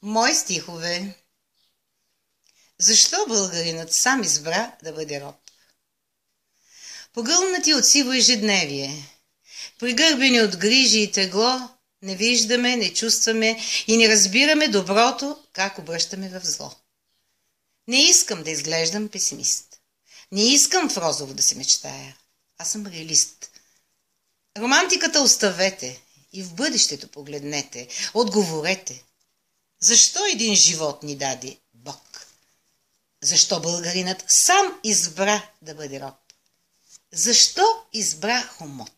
Мои стихове. Защо българинът сам избра да бъде роб? Погълнати от сиво ежедневие, пригърбени от грижи и тегло, не виждаме, не чувстваме и не разбираме доброто, как обръщаме в зло. Не искам да изглеждам песимист. Не искам в розово да се мечтая. Аз съм реалист. Романтиката оставете и в бъдещето погледнете, отговорете. Защо един живот ни даде Бог? Защо българинът сам избра да бъде роб? Защо избра хомот?